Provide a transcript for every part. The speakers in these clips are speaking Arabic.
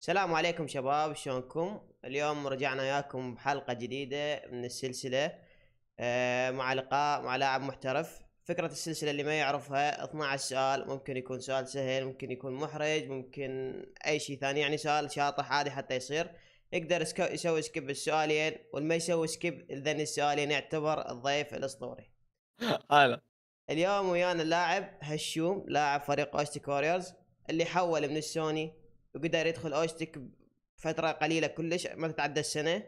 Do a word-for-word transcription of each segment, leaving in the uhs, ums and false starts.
السلام عليكم شباب، شلونكم؟ اليوم رجعنا وياكم بحلقة جديدة من السلسلة. آه، مع لقاء مع لاعب محترف. فكرة السلسلة اللي ما يعرفها اثنا عشر سؤال، ممكن يكون سؤال سهل، ممكن يكون محرج، ممكن اي شيء ثاني، يعني سؤال شاطح عادي حتى يصير يقدر يسكو- يسوي سكيب السؤالين، والما يسوي سكيب لذن السؤالين يعتبر الضيف الاسطوري. هلا. اليوم ويانا اللاعب هشوم، لاعب فريق اوستيك واريورز، اللي حول من السوني وقدر يدخل اوستيك بفترة قليلة كلش، ما تتعدى السنة،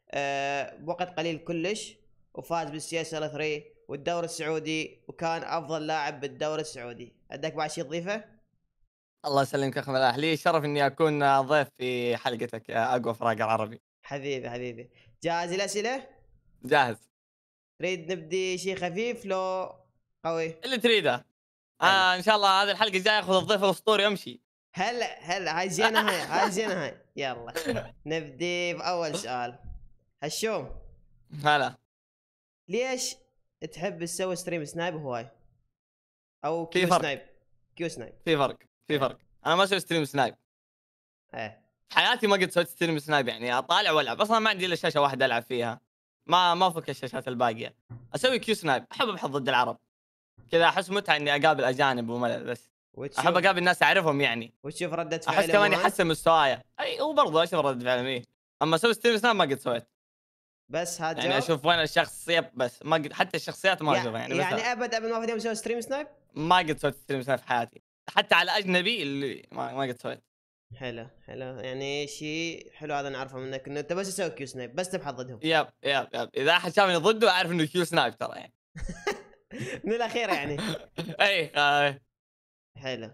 أه بوقت قليل كلش، وفاز بالسي اس ال ثلاثة والدوري السعودي، وكان افضل لاعب بالدوري السعودي. عندك بعد شيء تضيفه؟ الله يسلمك اخ ملاح، لي شرف اني اكون ضيف في حلقتك يا اقوى فراقر عربي. حبيبي حبيبي، جاهز الاسئلة؟ جاهز. تريد نبدي شيء خفيف لو قوي؟ اللي تريده. حلو. آه ان شاء الله هذه الحلقه الجايه اخذ الضيف الاسطوري وامشي. هلا هلا، هاي زينة، هاي هاي زينة هاي. يلا نبدي بأول سؤال. هشوم، هلا. ليش تحب تسوي ستريم سنايب هواي؟ او في كيو فرق. سنايب؟ كيو سنايب. في فرق. في ايه فرق. انا ما اسوي ستريم سنايب. ايه. حياتي ما قد سويت ستريم سنايب، يعني اطالع والعب، اصلا ما عندي الا شاشه واحده العب فيها. ما ما افك الشاشات الباقيه. اسوي كيو سنايب، احب ابحث ضد العرب. كذا احس متعه اني اقابل اجانب وملل بس. احب وتشوف اقابل ناس اعرفهم يعني. وتشوف ردة احس فعلهم كمان وانت. يحسن مستواي، اي هو برضه اشوف رد فعلهم ايه. اما اسوي ستريم سناب ما قد سويت. بس هاد يعني جواب. اشوف وين الشخصيه بس ما قد، حتى الشخصيات ما يع... اشوفها يعني يعني مثلا. ابد ابد ما في يوم مسوي ستريم سنايب. ما قد سويت ستريم سناب في حياتي. حتى على اجنبي اللي ما, ما قد سويت. حلو حلو، يعني شيء حلو هذا نعرفه منك، انه انت بس تسوي كيو سنايب، بس تبحث ضدهم. ياب ياب ياب اذا احد شافني ضده اعرف انه كيو سنايب ترى يعني. من الاخير يعني. اي آه. حلو.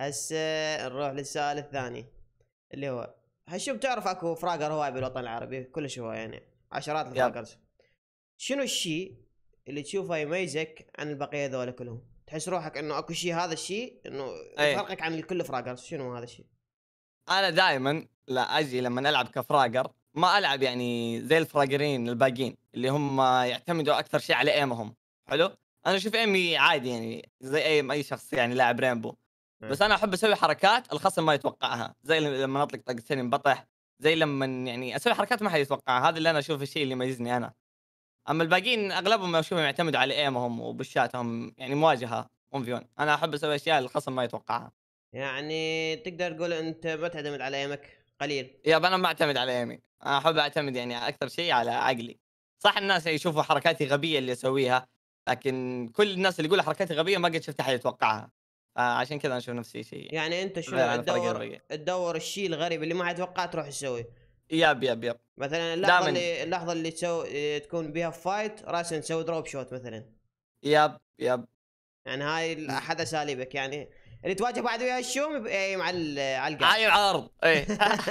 هسه نروح للسؤال الثاني، اللي هو هشوف تعرف اكو فراقر هواي بالوطن العربي كلش هو، يعني عشرات ياب. الفراقرز. شنو الشيء اللي تشوفه يميزك عن البقيه ذولا كلهم؟ تحس روحك انه اكو شيء، هذا الشيء انه اي يفرقك عن الكل فراقرز، شنو هذا الشيء؟ انا دائما لا اجي لما العب كفراجر ما العب يعني زي الفراجرين الباقيين اللي هم يعتمدوا اكثر شيء على ايمهم. حلو. انا اشوف ايمي عادي يعني زي اي اي شخص يعني لاعب رينبو. بس إيه. انا احب اسوي حركات الخصم ما يتوقعها، زي لما اطلق طقتين بطح، زي لما يعني اسوي حركات ما حد يتوقعها. هذا اللي انا اشوف الشيء اللي يميزني انا. اما الباقيين اغلبهم اشوفهم يعتمدوا على ايمهم وبشاتهم، يعني مواجهه ون في ون. انا احب اسوي اشياء الخصم ما يتوقعها. يعني تقدر تقول انت ما تعتمد على ايمك قليل. ياب انا ما اعتمد على يمي، انا احب اعتمد يعني اكثر شيء على عقلي. صح الناس يشوفوا حركاتي غبيه اللي اسويها، لكن كل الناس اللي يقولوا حركاتي غبيه ما قد شفت احد يتوقعها. فعشان كذا انا اشوف نفسي شيء يعني انت غير شنو عن الفرق تدور الباقيه. تدور الشيء الغريب اللي ما حد يتوقع تروح تسويه؟ ياب ياب ياب. مثلا اللحظه دائما. اللي اللحظه اللي تسوي تكون بها فايت راسا تسوي دروب شوت مثلا. ياب ياب. يعني هاي ز- احد اساليبك، يعني اللي تواجه بعد ويا الشوم اي مع ال- على القاع. عايم على الارض ايه.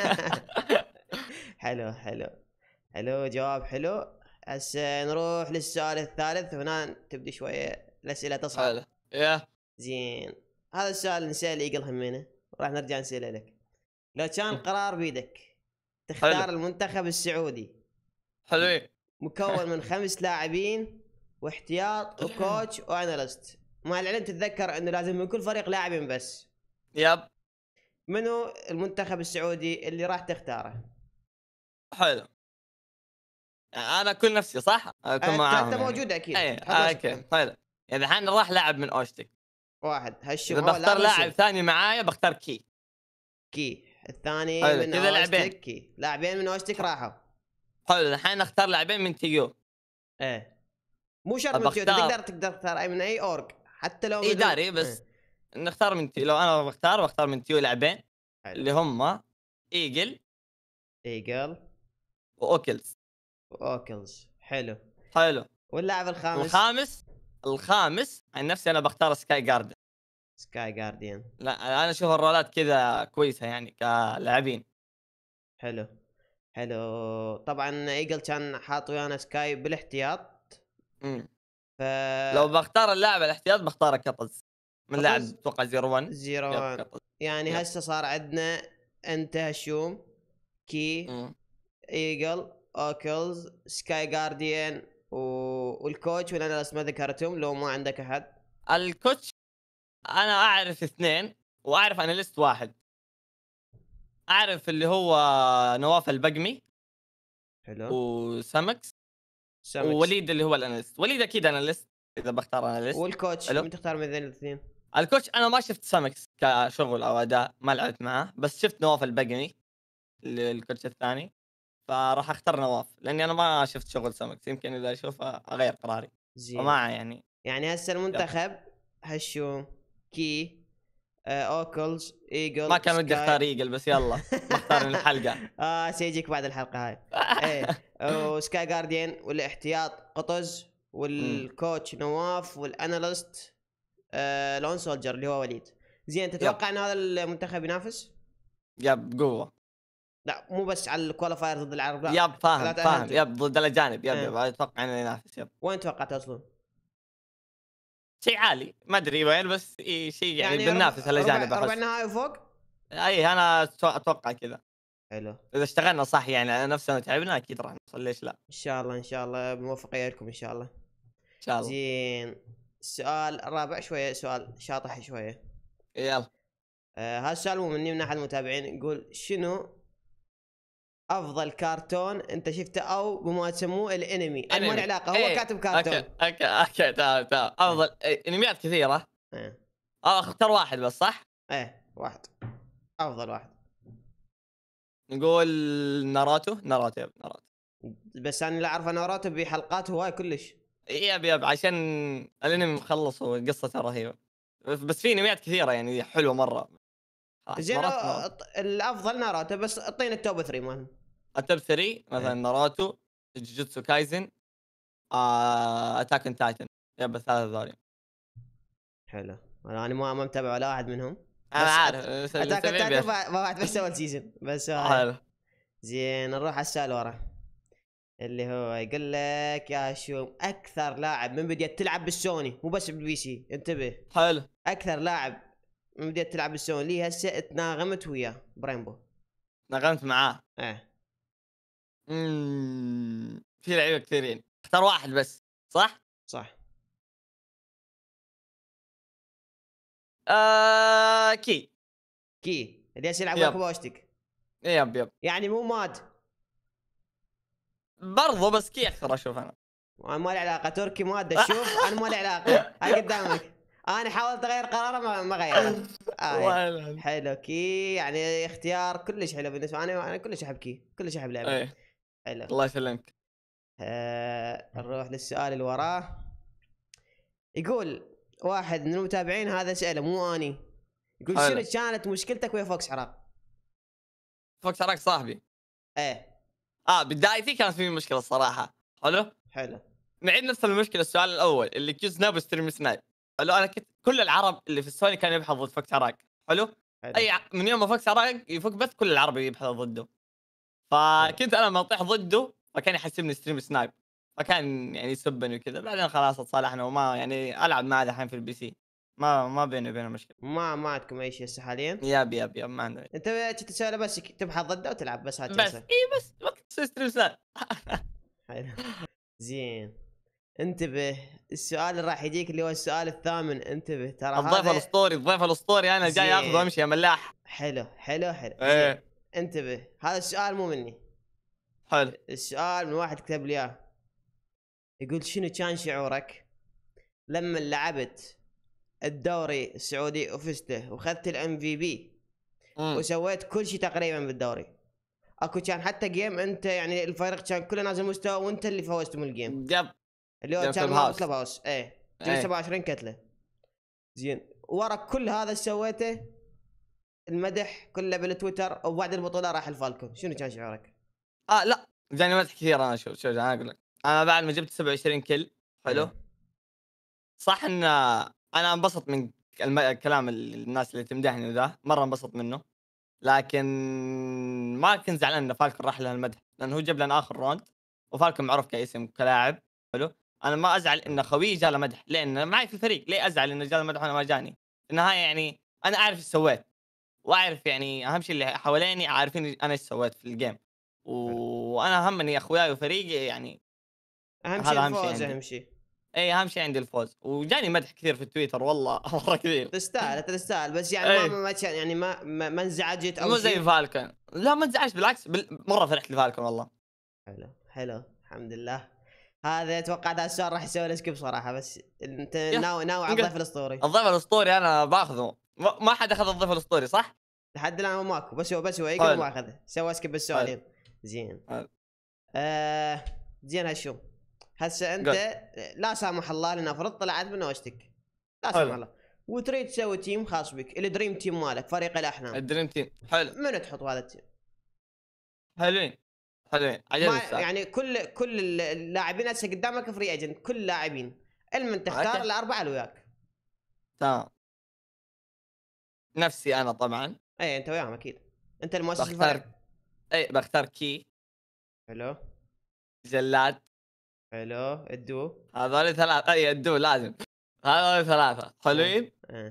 حلو حلو حلو، جواب حلو. هسه نروح للسؤال الثالث، هنا تبدي شويه الاسئله تصعب. حلو. يا زين. هذا السؤال نسأل ايجل همينه، راح نرجع نسأله لك. لو كان القرار بيدك حلو. تختار المنتخب السعودي حلوين. مكون من خمس لاعبين واحتياط وكوتش واناليست، مع العلم تتذكر انه لازم من كل فريق لاعبين بس، ياب. منو المنتخب السعودي اللي راح تختاره؟ حلو. انا اكون نفسي صح؟ اكون انت انت معاهم يعني. موجود اكيد، اي تحط آه، نفسك اوكي انت. حلو. يعني الحين راح لاعب من اوشتك. واحد هشم اذا اول بختار لاعب لاعب هشم. ثاني معايا بختار كي. كي. الثاني حلو من كذا لاعبين. اوستك، كي لاعبين من اوستك راحوا. حلو الحين اختار لاعبين من تيجو. ايه. مو شرط من تيو، أنت بختار. تقدر تقدر تختار اي من اي اورج حتى لو اي من. داري بس إيه. نختار من تيو. لو انا بختار بختار من تيو لاعبين حلو. اللي هم ايجل ايجل واوكلز. واوكلز. حلو. حلو. واللاعب الخامس؟ الخامس. الخامس عن نفسي انا بختار سكاي جاردن. سكاي جارديان. لا انا اشوف الرولات كذا كويسه يعني كلاعبين. حلو حلو. طبعا ايجل كان حاط ويانا سكاي بالاحتياط. امم ف لو بختار اللاعب الاحتياط بختار كطز من لاعب قطز. اتوقع زيرو واحد. زيرو يب وان. كطز. يعني يب. هسه صار عندنا انت هشوم، كي، امم ايجل، اوكلز، سكاي جارديان و... والكوتش والاناليست ما ذكرتهم لو ما عندك احد. الكوتش انا اعرف اثنين واعرف اناليست واحد. اعرف اللي هو نواف البقمي حلو. وسمكس سامكس. ووليد اللي هو الاناليست. وليد اكيد اناليست اذا بختار اناليست. والكوتش حلو. مين تختار من ذين الاثنين؟ الكوتش انا ما شفت سمكس كشغل او اداء، ما لعبت معاه، بس شفت نواف البقمي اللي الكوتش الثاني، فراح اختار نواف لاني انا ما شفت شغل سمكس، يمكن اذا اشوفه اغير قراري. زين. وما يعني يعني هسه المنتخب هشوم، كي، آه، اوكلز، ايجل، ما كان ودي سكاي. اختار ايجل، بس يلا بختار من الحلقه. اه سيجيك بعد الحلقه هاي. ايه. وسكاي جارديان والاحتياط قطز، أمم. والكوتش نواف، والاناليست آه لون سولجر اللي هو وليد. زين، يب تتوقع ان هذا المنتخب ينافس؟ يب قوه. لا مو بس على الكواليفاير ضد العرب، لا يب فاهم لا فاهم، تأهلتوا. يب ضد الاجانب، يب يب آه. اتوقع انه ينافس. يب وين توقعت توصلون؟ شيء عالي ما ادري وين، بس إيه شيء يعني يعني بننافس ربع الاجانب ربع, ربع احس. نهائي وفوق. اي انا أتو- اتوقع كذا، حلو. اذا اشتغلنا صح يعني على نفسنا وتعبنا اكيد راح نوصل، ليش لا. ان شاء الله ان شاء الله موفقيه لكم ان شاء الله. ان شاء الله. زين. السؤال الرابع شويه سؤال شاطح شويه. يلا. آه هذا السؤال مو مني، من احد المتابعين، يقول شنو افضل كرتون انت شفته او بما تسموه الانمي؟ انا ما له علاقه، هو إيه. كاتب كرتون. اوكي اوكي اوكي تمام تمام. افضل إيه، انميات كثيره. ايه. اه اختار واحد بس صح؟ ايه واحد، افضل واحد. نقول ناروتو. ناروتو يب ناروتو. بس انا اللي اعرفه ناروتو بحلقات هواي كلش. يب يب عشان الانمي مخلص وقصته رهيبه، بس في انميات كثيره يعني حلوه مره. خلاص زين ناروتو آه، ناروتو. الافضل ناروتو، بس اعطينا التوب ثلاثة مالهم. التوب ثلاثة مثلا ايه. ناروتو، جوجوتسو كايزن، آه، اتاك اون تايتن. يب الثلاثه ذولي. حلو. انا ما ما متابع ولا واحد منهم. انا بس عارف بس اللي اتاك تبيه تايتن بيه. ما واحد بس اول سيزون بس هاي. حلو. زين نروح على السؤال ورا، اللي هو يقول لك يا شو اكثر لاعب من بديت تلعب بالسوني، مو بس بالبي سي، انتبه، حلو. اكثر لاعب من بديت تلعب بالسوني لي هسه تناغمت وياه بريمبو. نغمت معاه. ايه. اممم في لعيبه كثيرين، اختار واحد بس صح؟ صح. آه كي. كي اللي هسه يلعب يب بوستك. يب يب يعني مو ماد. برضو، بس كي اكثر اشوف انا. انا ما لي علاقه، تركي ماد اشوف، انا ما لي علاقه، هاي قدامك. انا حاولت اغير قراره ما, ما غيره. آه. ولا- حلو كي، يعني اختيار كلش حلو بالنسبه، انا انا كلش احب كي، كلش احب لعبه. ايه حلو. الله يسلمك. آه نروح للسؤال اللي وراه. يقول واحد من المتابعين، هذا سأله مو اني، يقول حلو. شنو كانت مشكلتك ويا فوكس عراق؟ فوكس عراق صاحبي. ايه. اه بدايتي كانت في مشكله الصراحه. حلو. حلو. نعيد نفس المشكله، السؤال الاول اللي كيو سناب وستريم سنايب. حلو. انا كنت كل العرب اللي في السوني كانوا يبحثوا ضد فوكس عراق. حلو. حلو. اي ع- من يوم ما فوكس عراق يفك بث كل العرب يبحثوا ضده، حلو. فكنت انا لما اطيح ضده فكان يحسبني ستريم سنايب، فكان يعني يسبني وكذا. بعدين خلاص اتصالحنا وما يعني العب معه الحين في البي سي، ما ما بيني وبينه مشكله. ما ما عندكم اي شيء هسه حاليا؟ ياب ياب ياب ما عندي. انت تسأله بس تبحث ضده وتلعب بس هات بس جلسه. اي بس وقت تصير ستريم سنايب. حلو. زين. انتبه، السؤال اللي راح يجيك اللي هو السؤال الثامن، انتبه ترى الضيف هذا. الاسطوري، الضيف الاسطوري انا جاي اخذ زين. وامشي يا ملاح. حلو حلو حلو. زين. ايه انتبه، هذا السؤال مو مني، حلو. السؤال من واحد كتب لي اياه. يقول شنو كان شعورك لما لعبت الدوري السعودي وفزته واخذت الام في بي مم. وسويت كل شيء تقريبا بالدوري؟ اكو كان حتى جيم انت يعني الفريق كان كله نازل مستوى وانت اللي فوزت من الجيم، جاب اللي هو جيم كان كلوب مال هاوس. كلوب هاوس. ايه جبت ايه. سبعة وعشرين كتله. زين، ورا كل هذا سويته المدح كله بالتويتر، وبعد البطوله راح الفالكون، شنو كان شعورك؟ اه لا جاني مدح كثير. انا شوف شوف انا اقول لك، انا بعد ما جبت سبعة وعشرين كل حلو. إيه. صح ان انا انبسط من الم... كلام الناس اللي تمدحني وذا، مره انبسط منه، لكن ما كنت زعلان ان فالكون راح له المدح، لانه هو جاب لنا اخر راوند، وفالكون معروف كاسم كلاعب. حلو. انا ما ازعل ان خويه جاله مدح، لان معي في الفريق، ليه ازعل انه جاله مدح وانا ما جاني؟ في النهايه يعني انا اعرف ايش سويت، واعرف يعني اهم شيء اللي حواليني عارفين انا ايش سويت في الجيم، وانا همني اخوياي وفريقي يعني. اهم شيء هذا اهم شيء الفوز، عندي. اهم شيء. اي اهم شيء عندي الفوز، وجاني مدح كثير في التويتر والله مره كثير. تستاهل، انت تستاهل، بس يعني ما اي ما ما- يعني ما ما ما انزعجت او مو زي شيء. فالكون، لا ما انزعجت بالعكس، بال... مره فرحت لفالكون والله. حلو حلو الحمد لله. هذا اتوقع هذا السؤال راح يسوي له سكيب صراحه، بس انت يا ناوي ناوي على انقل. الضيف الاسطوري. الضيف الاسطوري انا باخذه، ما ما حد اخذ الضيف الاسطوري صح؟ لحد الان ماكو، بس هو بس هو يقدر حلو ما اخذه، سوى سكيب السؤالين. زين. حلو. آه زين هشوم، هسه انت قل. لا سامح الله لنفرض طلعت من اوشتك، لا سامح حلو. الله، وتريد تسوي تيم خاص بك، الدريم تيم مالك، فريق الاحلام، الدريم تيم حلو. من تحط هذا التيم؟ حلوين حلوين عجبني ما السؤال. يعني كل كل اللاعبين هسه قدامك فري ايجنت، كل لاعبين المن تختار أوكي. الاربعه اللي وياك. تمام. نفسي انا طبعا. اي انت وياهم اكيد، انت المؤسس الفريق. بختار اي بختار كي، حلو جلاد، حلو الدو. هذول ثلاثة، اي الدو لازم، هذول ثلاثة حلوين. اه.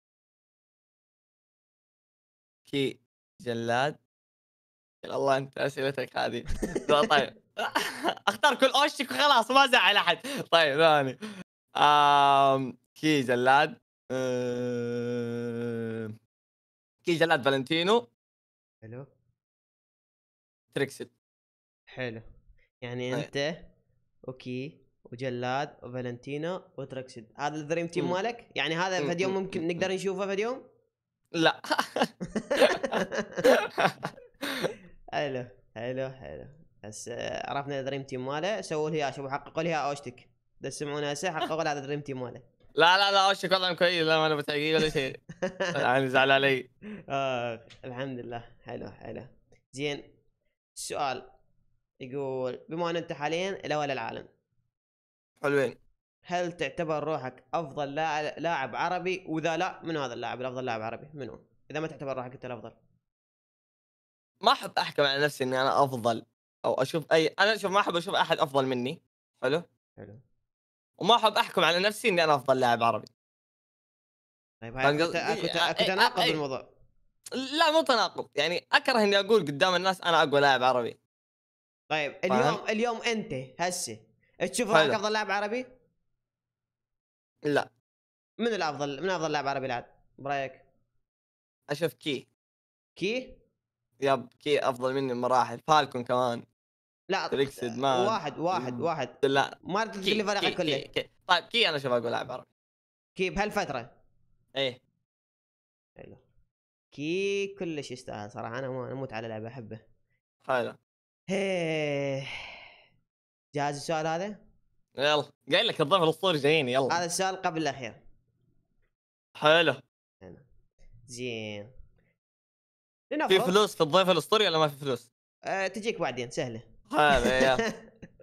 كي جلاد. يا الله انت اسئلتك هذه. لا طيب اختار كل اوشك وخلاص ما زعل احد. طيب ثاني آم... كي جلاد، آم... كي جلاد فالنتينو حلو تريكسد. حلو. يعني أي. انت اوكي وجلاد وفالنتينا وتركسد، هذا الدريم تيم مم. مالك؟ يعني هذا مم، فد يوم مم، ممكن مم، نقدر مم. نشوفه فد يوم؟ لا حلو حلو حلو. بس آه، عرفنا الدريم تيم ماله، سووا لها شوفوا حققوا لها اوشتك، تسمعونها هسه حققوا لها الدريم تيم ماله. لا لا لا وشك وضعهم كويس، لا ما انا بتحقيق ولا شيء. يعني زعل علي. آه الحمد لله. حلو حلو. زين السؤال يقول، بما ان انت حاليا الاول العالم، حلوين. هل تعتبر روحك افضل لاعب لاعب عربي؟ واذا لا، منو هذا اللاعب الافضل لاعب عربي؟ منو اذا ما تعتبر روحك انت الافضل؟ ما احب احكم على نفسي اني انا افضل، او اشوف اي، انا شوف ما احب اشوف احد افضل مني. حلو. حلو. وما احب احكم على نفسي اني انا افضل لاعب عربي. طيب هاي فاهم اكو قصدي؟ اكو أي- اكو أي- تناقض أي- بالموضوع. لا مو تناقض، يعني اكره اني اقول قدام الناس انا اقوى لاعب عربي. طيب فاهم؟ اليوم اليوم انت هسه تشوف روحك حلو. افضل لاعب عربي؟ لا من الافضل، من افضل لاعب عربي لعب برايك؟ اشوف كي. كي؟ يب كي افضل مني بمراحل، فالكون كمان، لا تريكسد مان. واحد واحد واحد لا ما تقول كي لي كي فريقك كله. كي, كي. طيب كي انا اشوف اقوى لاعب عربي. كي بهالفتره؟ ايه حلو. كي كلش يستاهل صراحه، انا مو- اموت على لعبه احبه. حلو. هيه. جاهز السؤال هذا؟ يلا قايل لك الضيف الاسطوري جايين هذا يلا. السؤال قبل الاخير. حلو. هنا. زين. في لنفرض فلوس في الضيف الاسطوري ولا ما في فلوس؟ أه تجيك بعدين سهله. حلو يلا.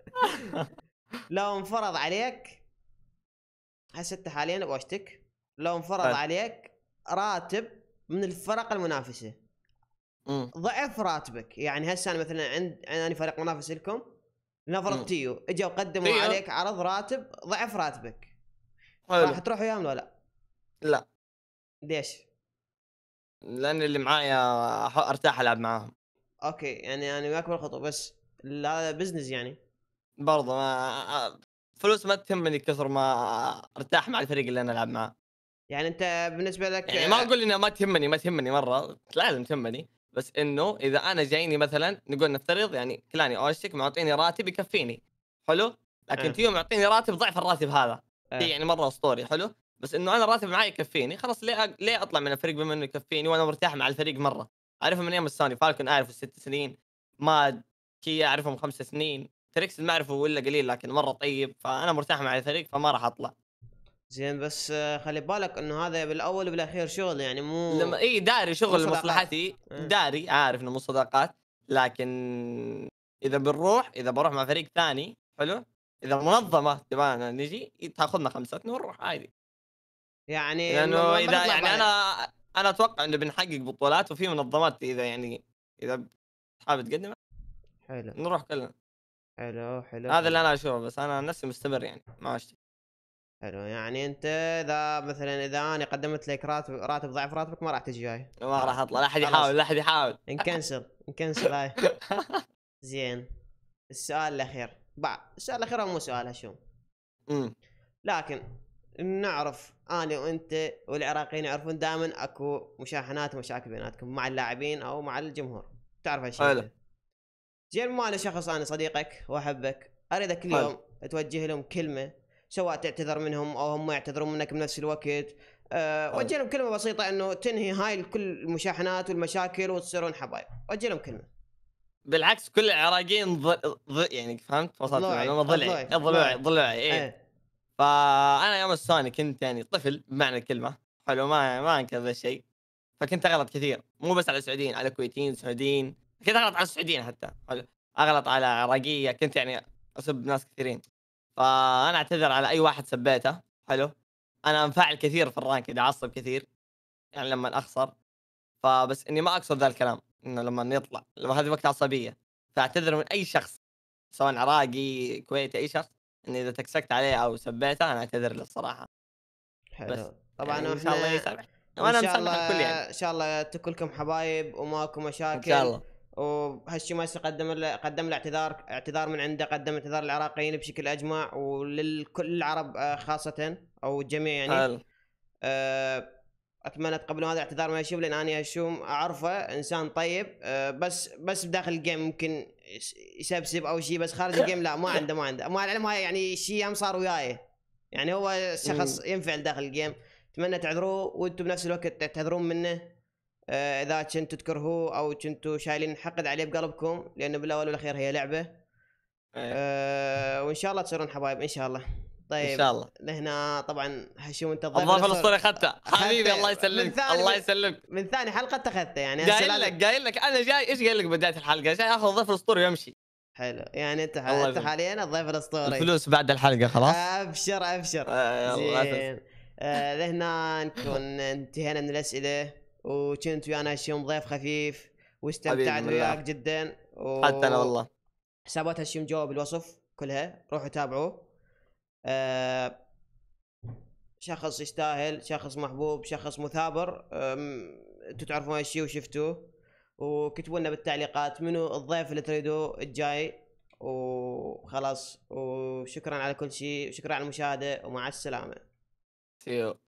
لو انفرض عليك هسه انت حاليا بوشتك، لو انفرض حلو. عليك راتب من الفرق المنافسه امم ضعف راتبك، يعني هسه انا مثلا عند انا فريق منافس لكم، لنفرض مم. تيو اجوا قدموا تيو. عليك عرض راتب ضعف راتبك، حلو. راح تروح وياهم ولا لا؟ لا ليش؟ لان اللي معايا أح- ارتاح العب معاهم. اوكي يعني انا وياك بالخطوه، بس هذا بزنس يعني. برضه ما فلوس ما تهمني كثر ما ارتاح مع الفريق اللي انا العب معاه. يعني انت بالنسبه لك يعني ما اقول انها ما تهمني، ما تهمني مره، لازم تهمني، بس انه اذا انا جايني مثلا نقول نفترض يعني كلاني اوشك معطيني راتب يكفيني. حلو. لكن آه. تيو معطيني راتب ضعف الراتب هذا. آه. يعني مره اسطوري. حلو. بس انه انا راتب معي يكفيني، خلاص ليه أ... ليه اطلع من الفريق بما انه يكفيني وانا مرتاح مع الفريق مره. اعرفه من ايام السوني، فالكون اعرفه ست سنين، ماد كي اعرفهم خمس سنين، تريكس ما اعرفه ولا قليل لكن مره طيب، فانا مرتاح مع الفريق فما راح اطلع. زين بس آه، خلي بالك انه هذا بالاول وبالاخير شغل، يعني مو لما اي داري شغل مو صداقات. لمصلحتي، آه. داري عارف انه مو صداقات، لكن اذا بنروح اذا بروح مع فريق ثاني حلو، اذا منظمه تبغانا نجي تاخذنا خمستنا ونروح عادي. يعني ما- لانه ما اذا بنطلع يعني بالك. انا انا اتوقع انه بنحقق بطولات وفي منظمات اذا يعني اذا حابب تقدم حلو نروح كلنا. حلو حلو هذا حلو. اللي انا اشوفه، بس انا نفسي مستمر يعني ما اشتري. حلو يعني انت اذا مثلا اذا انا قدمت لك راتب راتب ضعف راتبك ما راح تجي جاي. ما راح اطلع، لا احد خلاص. يحاول، لا احد يحاول. نكنسل نكنسل هاي. زين السؤال الاخير، بعد السؤال الاخير هو مو سؤال هشوم. امم لكن نعرف انا وانت والعراقيين يعرفون دائما اكو مشاحنات ومشاكل بيناتكم مع اللاعبين او مع الجمهور، تعرف هالشيء حلو. انت. زين ما انا شخص انا صديقك واحبك اريدك كل حلو. يوم توجه لهم كلمه، سواء تعتذر منهم او هم يعتذرون منك بنفس الوقت. أه حلو. وجه لهم كلمه بسيطه انه تنهي هاي كل المشاحنات والمشاكل وتصيرون حبايب، وجه لهم كلمه. بالعكس كل العراقيين ض... ض... يعني فهمت، وصلت ضلوعي المعلومه، ضلعي ضلوعي ضلوعي ضلوعي ضلوعي ايه. ايه. فانا يوم الثاني كنت يعني طفل بمعنى الكلمه، حلو، ما ما انكر ذا الشيء. فكنت اغلط كثير، مو بس على السعوديين، على الكويتيين، سعوديين، كنت اغلط على السعوديين حتى، حلو. اغلط على عراقيه، كنت يعني اسب ناس كثيرين. فانا اعتذر على اي واحد سبيته، حلو. انا انفعل كثير في الرانك، اذا اعصب كثير يعني لما اخسر. فبس اني ما اقصد ذا الكلام، انه لما يطلع لما هذه وقت عصبيه. فاعتذر من اي شخص، سواء عراقي كويتي، اي شخص، اني اذا تكسكت عليه او سبيته انا اعتذر له الصراحه. بس حلو طبعا. يعني ان شاء الله واحنا يسامح، ان وانا شاء مسامح الله الكل يعني. ان شاء الله كلكم حبايب وماكو ان شاء مشاكل. الله. وهالشي ما قدم له قدم الاعتذار اعتذار من عنده، قدم اعتذار للعراقيين بشكل اجمع وللكل العرب آه، خاصه او الجميع يعني. حلو. آه، اتمنى تقبلون هذا الاعتذار من هشوم، لان انا هشوم اعرفه انسان طيب. آه، بس بس بداخل الجيم ممكن يس- يسبسب او شيء، بس خارج الجيم لا، ما عنده ما عنده ما العلم. هاي يعني شيء هم صار وياي، يعني هو شخص أمم، ينفعل داخل الجيم. اتمنى تعذروه وانتم بنفس الوقت تعتذرون منه. آه، اذا كنتوا تكرهوه او كنتوا شايلين حقد عليه بقلبكم، لانه بالاول والاخير هي لعبه. إيه. أه وان شاء الله تصيرون حبايب ان شاء الله. ان طيب شاء الله. لهنا طبعا هشوم انت الضيف الضيف الاسطوري. الاسطوري اخذته حبيبي، الله اخذته من يسلمك، ثاني الله من, يسلمك. من ثاني حلقه اتخذته يعني هسه قايل لازم. لك قايل لك انا جاي، ايش قايل لك بدايه الحلقه؟ جاي اخذ الضيف الاسطوري ويمشي. حلو يعني انت الله انت يسلمك. حاليا الضيف الاسطوري. الفلوس بعد الحلقه خلاص. ابشر ابشر. آه يلا اساس. زين. آه لهنا نكون انتهينا من الاسئله، وكنت ويانا هشوم ضيف خفيف حبيبي واستمتعت من وياك الله. جدا. حتى انا والله. حسابات هشوم جوا بالوصف كلها، روحوا تابعوه. آه شخص يستاهل، شخص محبوب، شخص مثابر. أم، انتوا تعرفون هالشي وشفتوه. وكتبوا لنا بالتعليقات منو الضيف اللي تريدوه الجاي. وخلاص، وشكرا على كل شيء، وشكرا على المشاهدة، ومع السلامة. See you.